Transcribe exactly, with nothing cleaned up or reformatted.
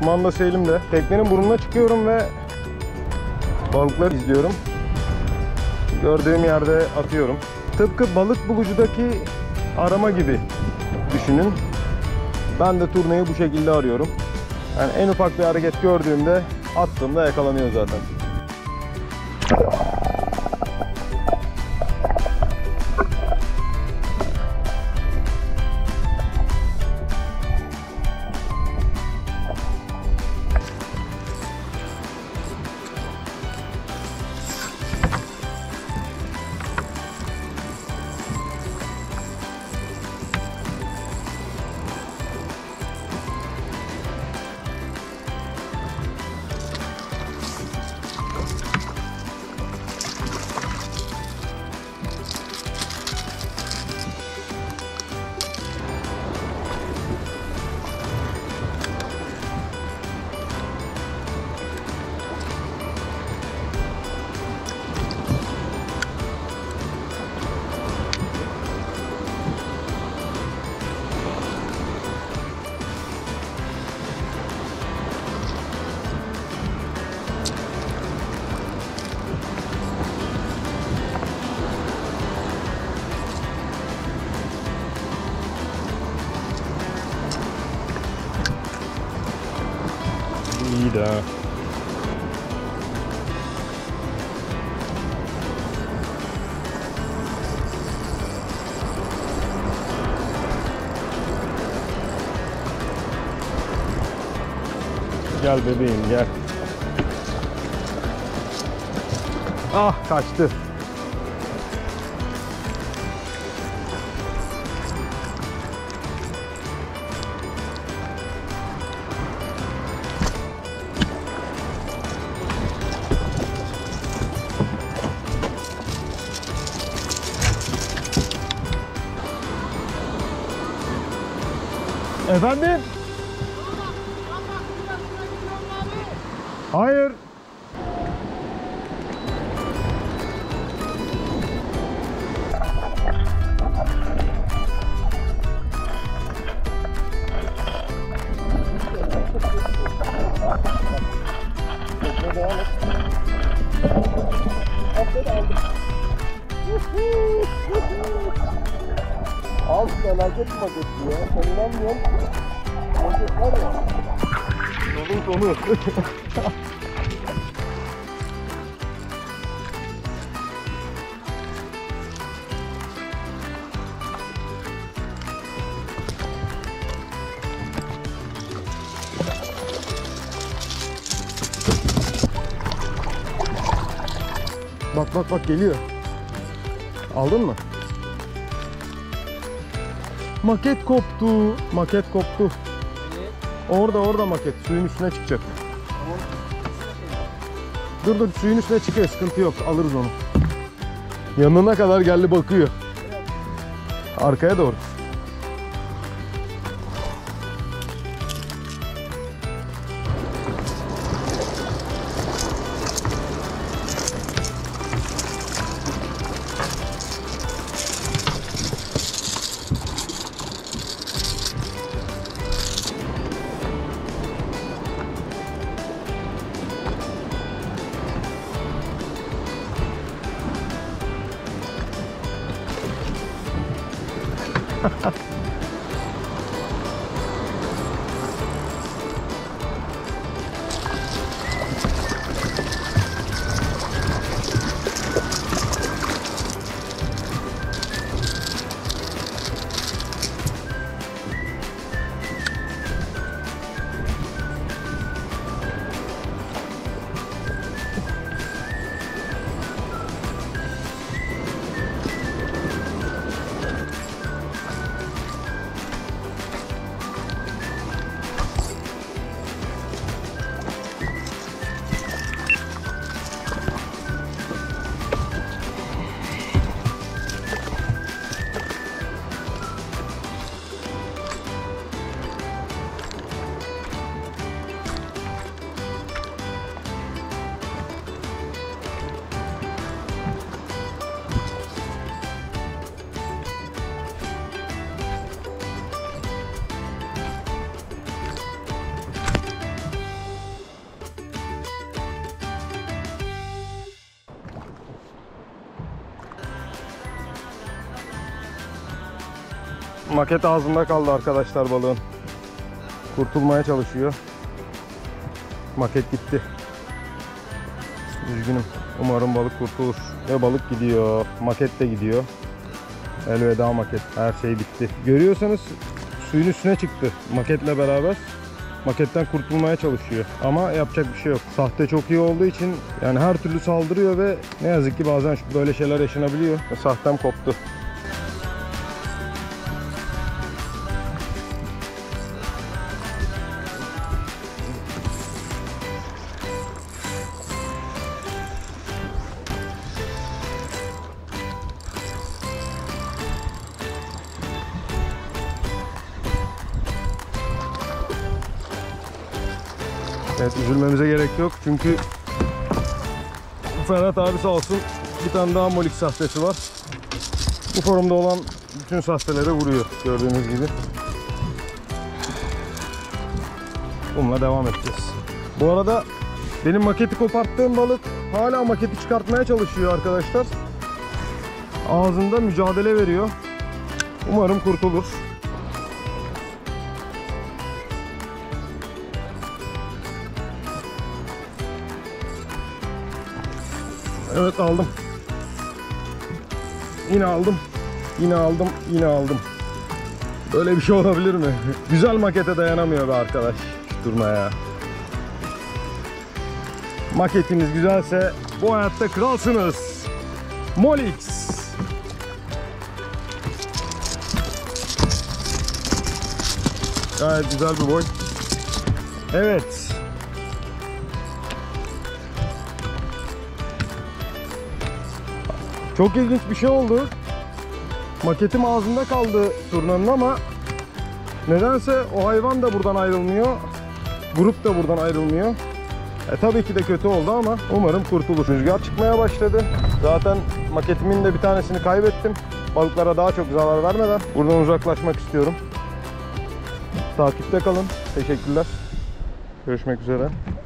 Kumandası elimde. Teknenin burnuna çıkıyorum ve balıkları izliyorum. Gördüğüm yerde atıyorum. Tıpkı balık bulucudaki arama gibi düşünün. Ben de turnayı bu şekilde arıyorum. Yani en ufak bir hareket gördüğümde attığımda yakalanıyor zaten. İyi de. Gel bebeğim gel. Ah kaçtı. Efendim? Hayır. Al felaket paketi ya. Sen inanmıyorsun. Paket var ya. Yolun sonu. Bak bak bak geliyor. Aldın mı? Maket koptu. Maket koptu. Orada orada maket. Suyun üstüne çıkacak. Dur dur suyun üstüne çıkıyor. Sıkıntı yok. Alırız onu. Yanına kadar geldi bakıyor. Arkaya doğru. Maket ağzında kaldı arkadaşlar balığın. Kurtulmaya çalışıyor. Maket gitti. Üzgünüm. Umarım balık kurtulur. Ve balık gidiyor. Maket de gidiyor. Elveda maket. Her şey bitti. Görüyorsanız suyun üstüne çıktı maketle beraber. Maketten kurtulmaya çalışıyor. Ama yapacak bir şey yok. Sahte çok iyi olduğu için yani her türlü saldırıyor ve ne yazık ki bazen böyle şeyler yaşanabiliyor. Ve sahtem koptu. Evet, üzülmemize gerek yok çünkü Ferhat abi sağ olsun bir tane daha molik sahtesi var. Bu forumda olan bütün sahtelere vuruyor gördüğünüz gibi. Bununla devam edeceğiz. Bu arada benim maketi koparttığım balık hala maketi çıkartmaya çalışıyor arkadaşlar. Ağzında mücadele veriyor. Umarım kurtulur. Evet, aldım. Yine aldım. Yine aldım. Yine aldım. Böyle bir şey olabilir mi? Güzel makete dayanamıyor be arkadaş. Durma ya. Maketiniz güzelse bu hayatta kralsınız. Molix. Gayet güzel bir boy. Evet. Çok ilginç bir şey oldu. Maketim ağzında kaldı turnanın ama nedense o hayvan da buradan ayrılmıyor. Grup da buradan ayrılmıyor. E, tabii ki de kötü oldu ama umarım kurtulur. Rüzgar çıkmaya başladı. Zaten maketimin de bir tanesini kaybettim. Balıklara daha çok zarar vermeden buradan uzaklaşmak istiyorum. Takipte kalın. Teşekkürler. Görüşmek üzere.